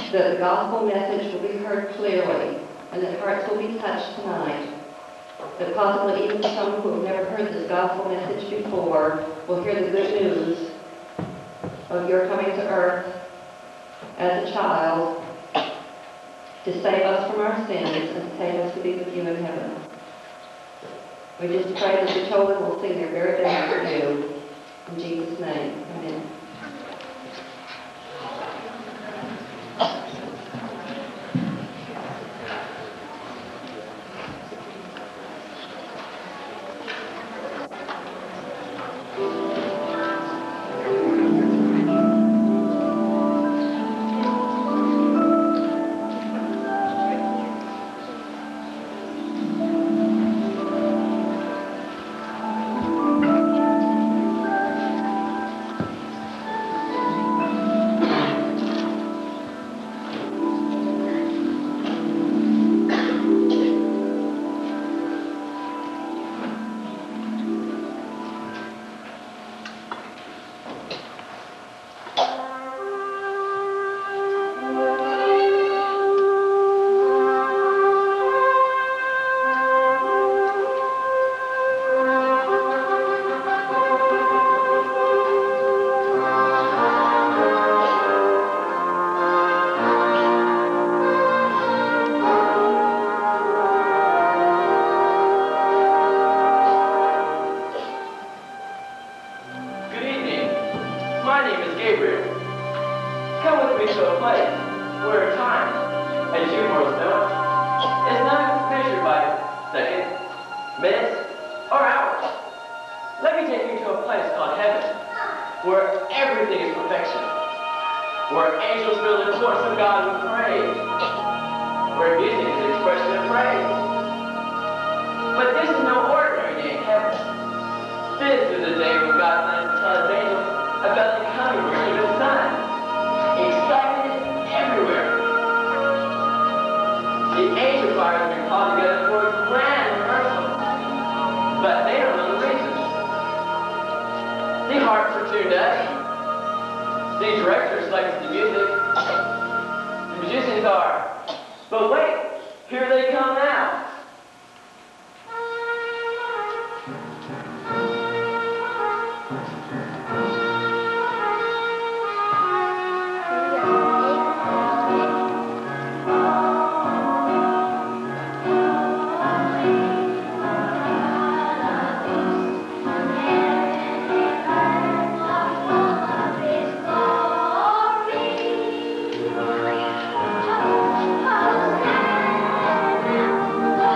that the gospel message will be heard clearly and that hearts will be touched tonight. That possibly even some who have never heard this gospel message before will hear the good news of your coming to earth as a child to save us from our sins and to take us to be with you in heaven. We just pray that the children will sing their very best for you. In Jesus' name, amen. Oh,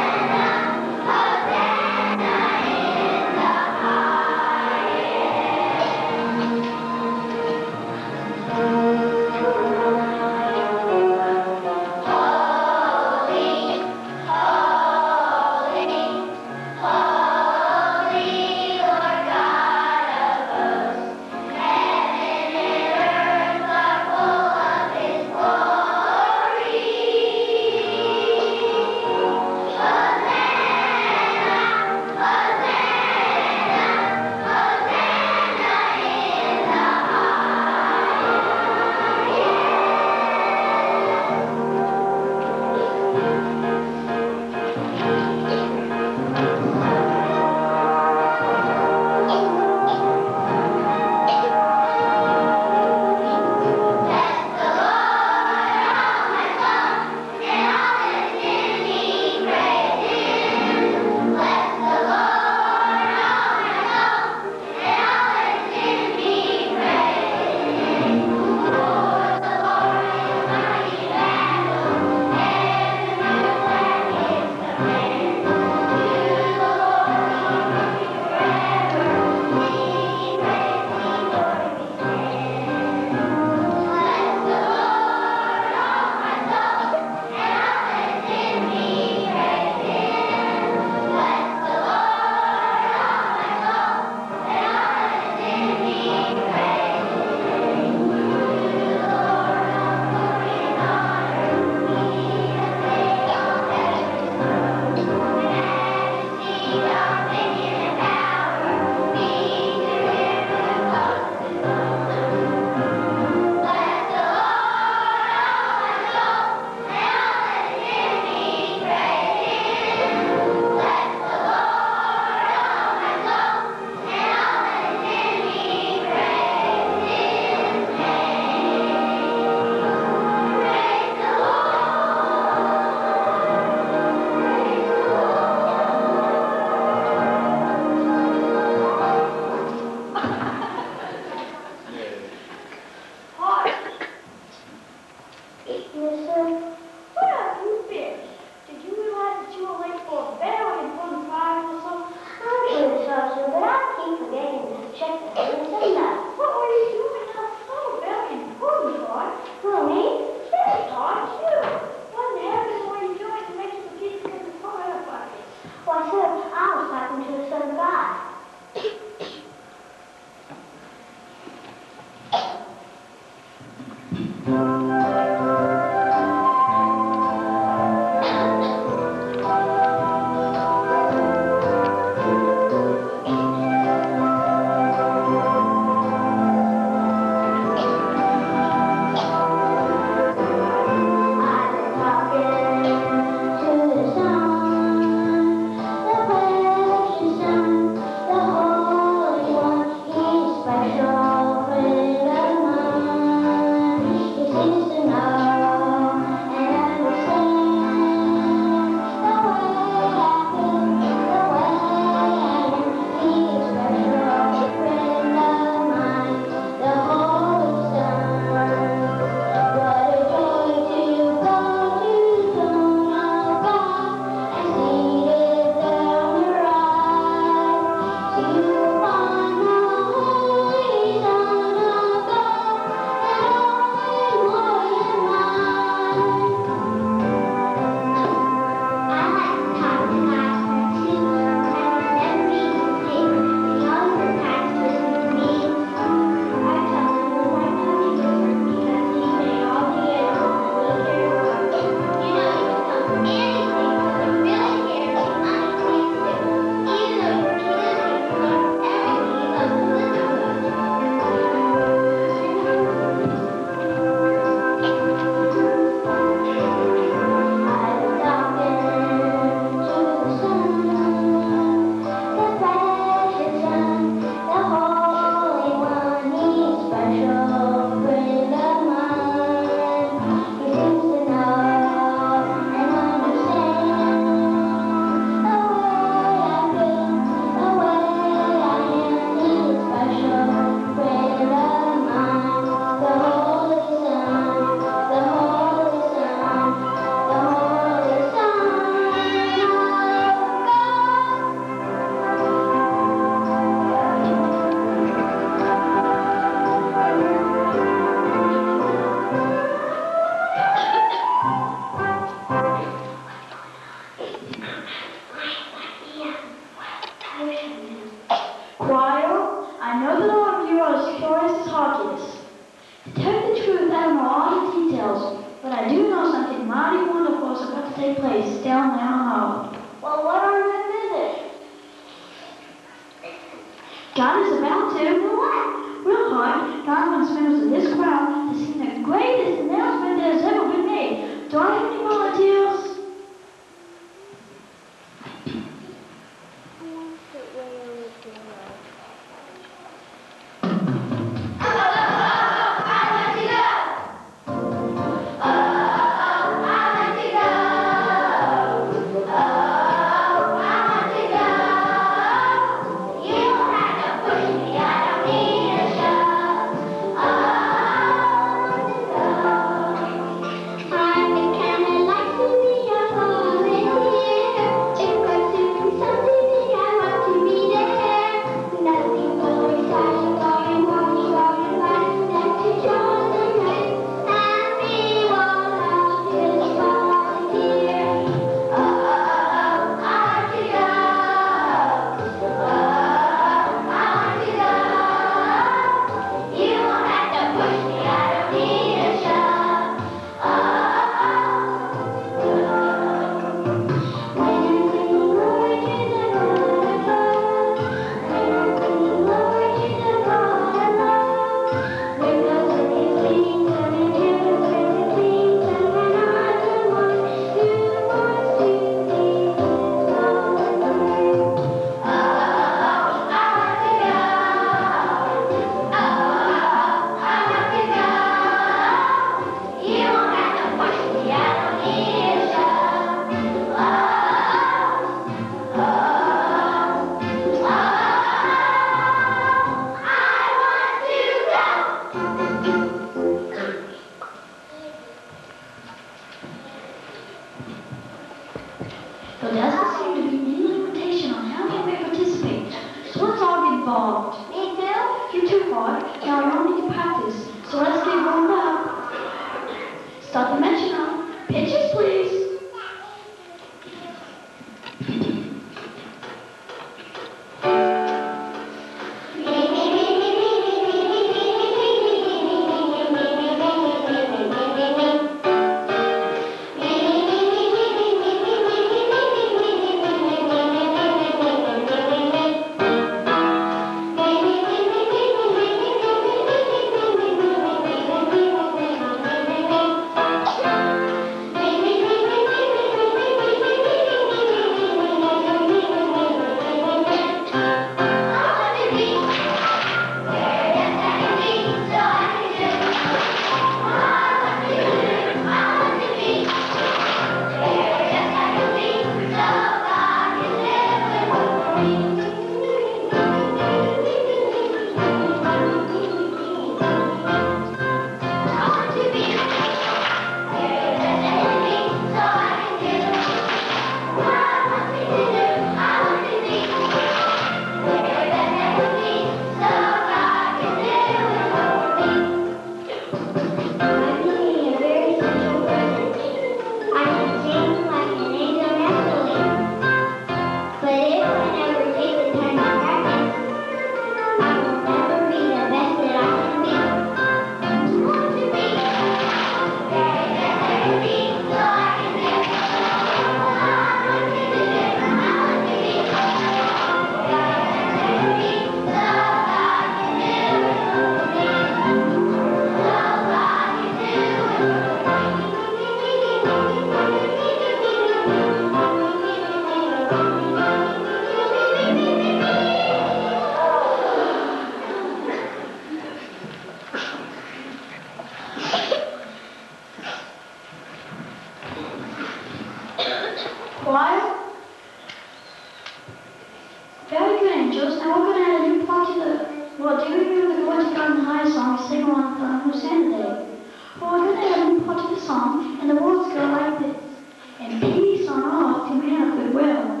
song, and the words go like this. And peace on all to men of goodwill.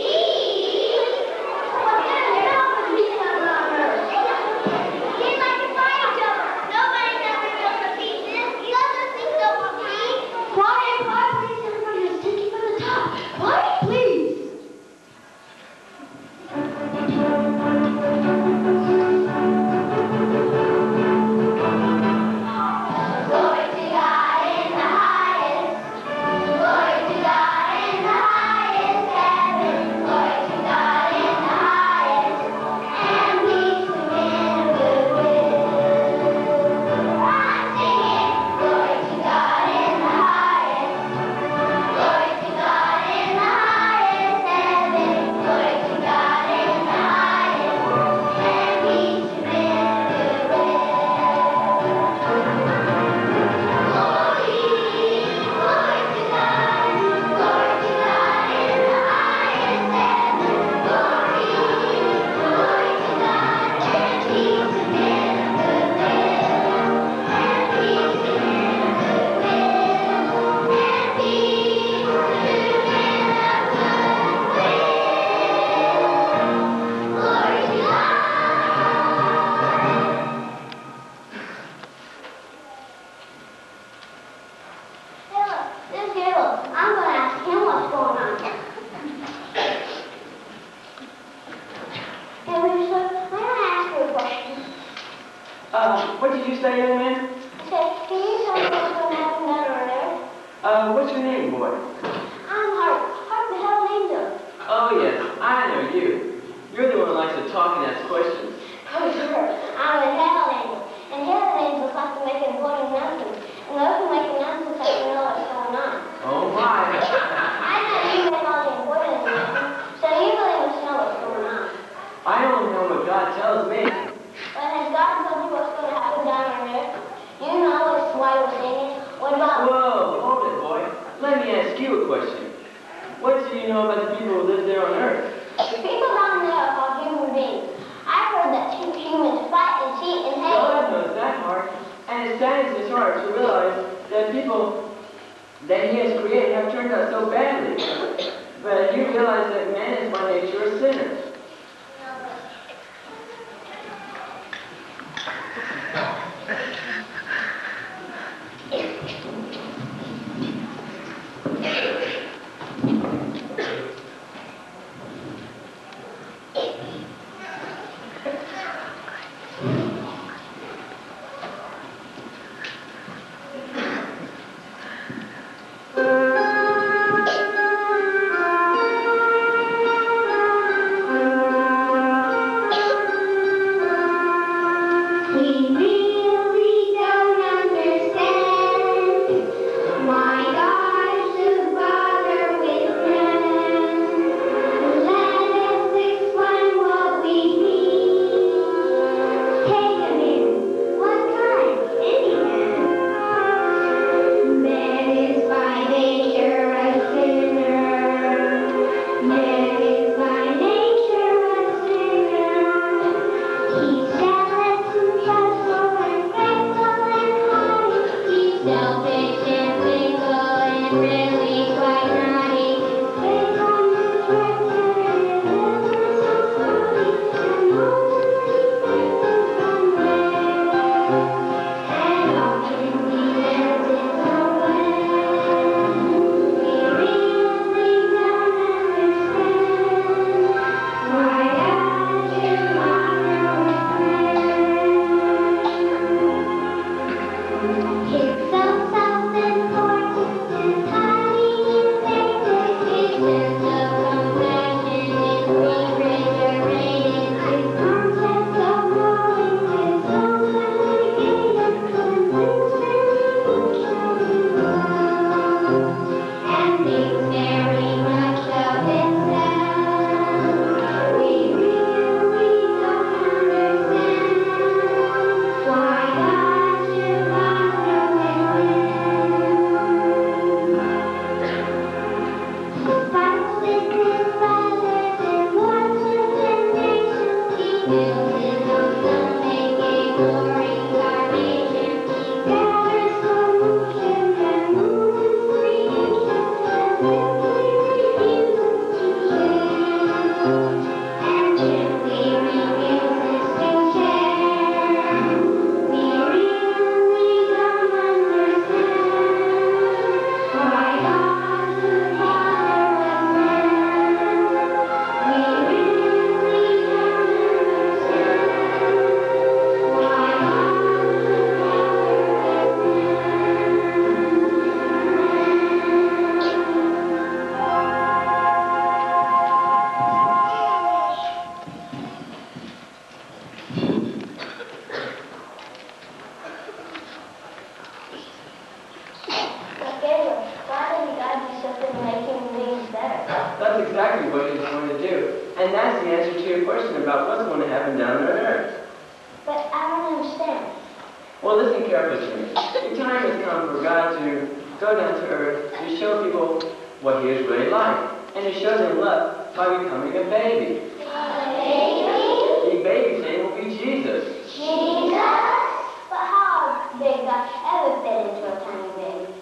What did you say, young man? I said, can you tell me what's going to happen down over there? What's your name, boy? I'm Hark. Hark the Herald angel. Oh, yes, I know you. You're the one who likes to talk and ask questions. Oh, sure. I'm a Herald angel. And Herald angels like to make important announcements. And those who make announcements have to know what's going on. Oh, my. I know you make all the important announcements, so you really must know what's going on. I only know what God tells me. But has God told you what's going to happen down on earth? You know it's why we're singing. What about... Whoa, hold it, boy. Let me ask you a question. What do you know about the people who live there on earth? The people down there are called human beings. I've heard that two humans fight and cheat and hate. God knows that, Hark. And it saddens his heart to realize that people that he has created have turned out so badly. But you realize that man is by nature a sinner. He felt going to make human beings better. That's exactly what he's going to do. And that's the answer to your question about what's going to happen down on earth. But I don't understand. Well, listen carefully to me. The time has come for God to go down to earth to show people what he is really like. And to show them love by becoming a baby. Baby? The baby's name will be Jesus. Jesus? But how big God ever fit into a tiny baby?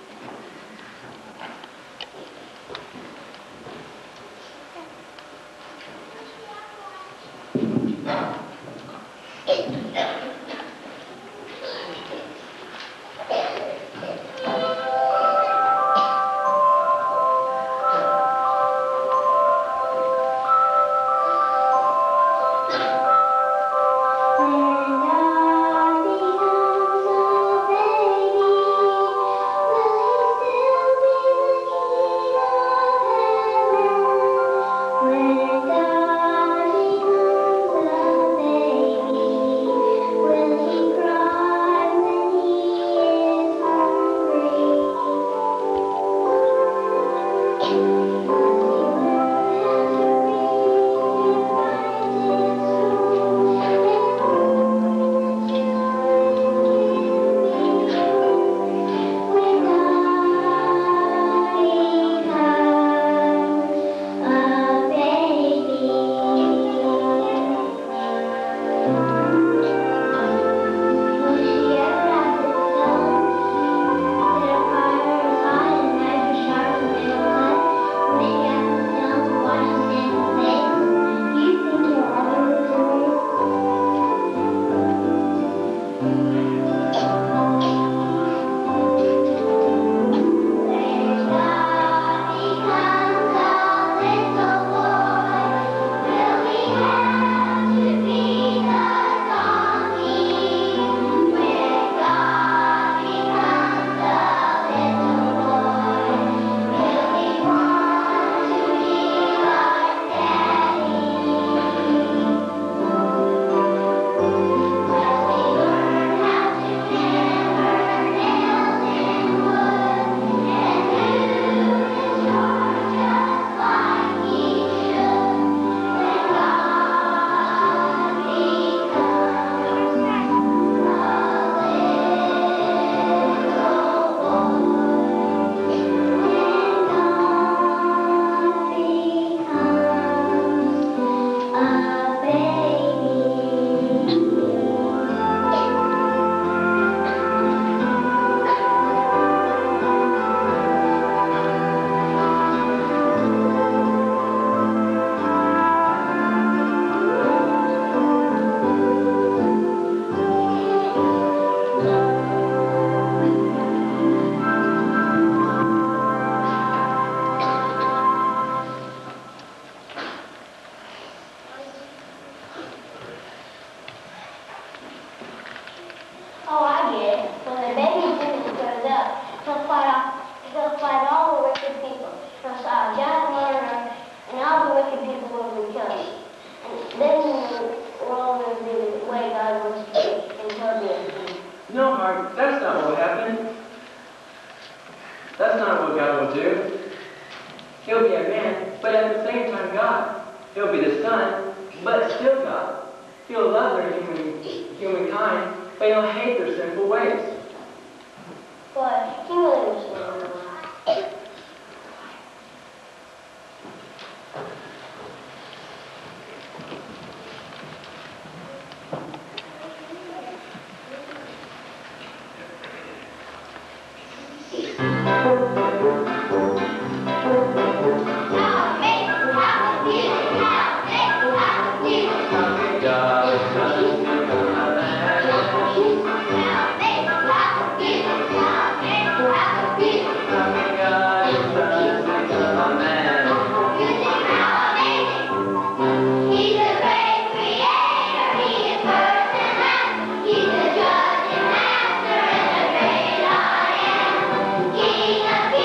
Oh, I get it. When the baby Jesus grows up, he'll fight all the wicked people. He'll saw a giant murderer, and all the wicked people will be killed. And then the world will be the way God wants to be, and he'll be it. No, Hark, that's not what will happen. That's not what God will do. He'll be a man, but at the same time God. He'll be the Son, but still God. He'll love their humankind, but he'll hate their sinful ways. But he really understands. King of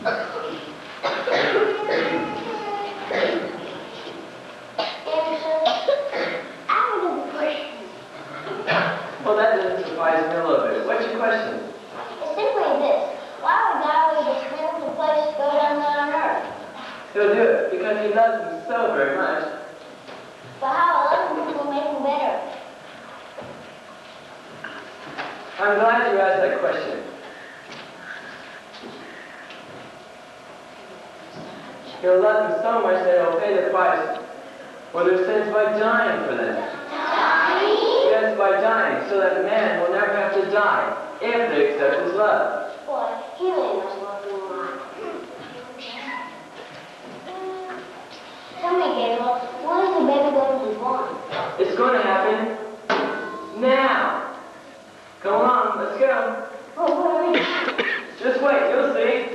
Well, that doesn't surprise me a little bit. What's your question? It's simply this. Why would God leave a spiritual place to go down there on earth? He'll do it because he loves them so very much. But how will people make him better? I'm glad you asked that question. He'll love them so much that he'll pay the price for their sins by dying for them. Yes, by dying, so that man will never have to die if they accept his love. Boy, he really must love you a lot. Tell me, Gabriel, when is the baby going to be born? It's going to happen now. Come on, let's go. Oh, where are you? Just wait, you'll see.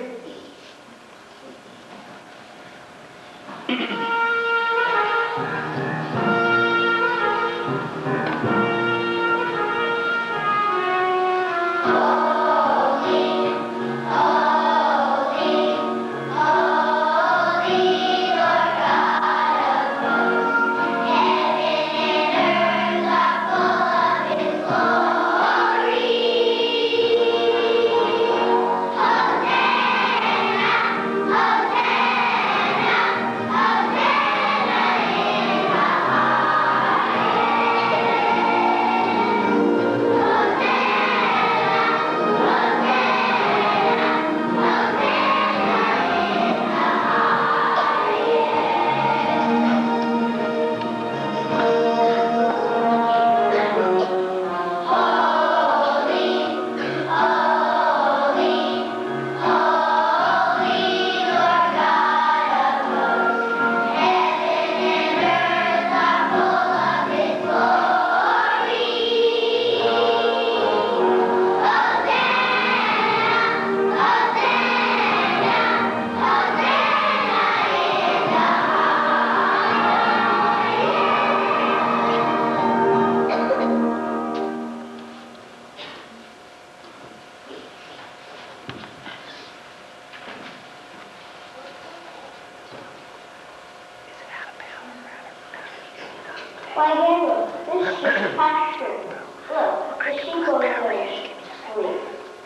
Why, Gabriel, this is just pasture. Look, the sheep over there sleep.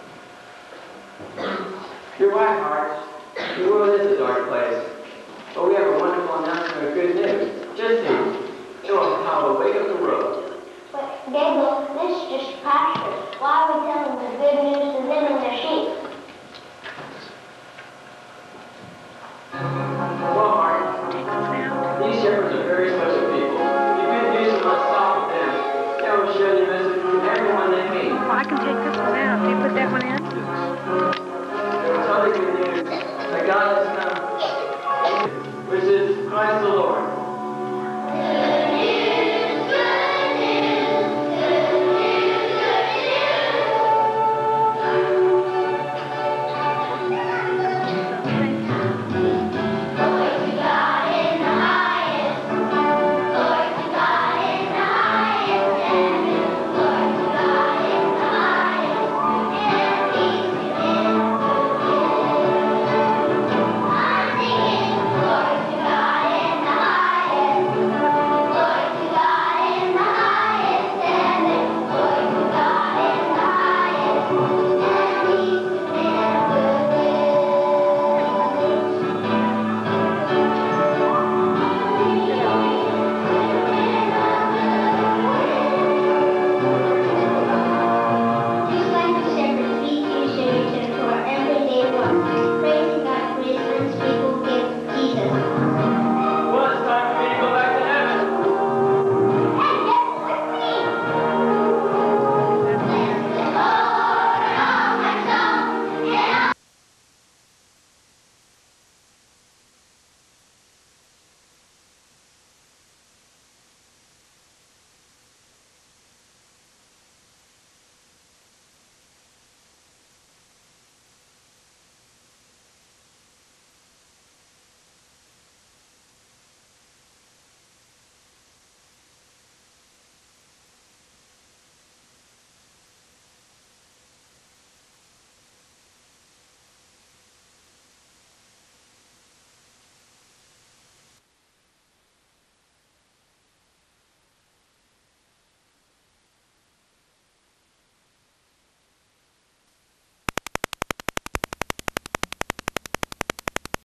You're right, Hark. The world is a dark place. But we have a wonderful announcement of good news. Just see. It will how to wake up the world. But, Gabriel, this is just pasture. Why are we telling the good news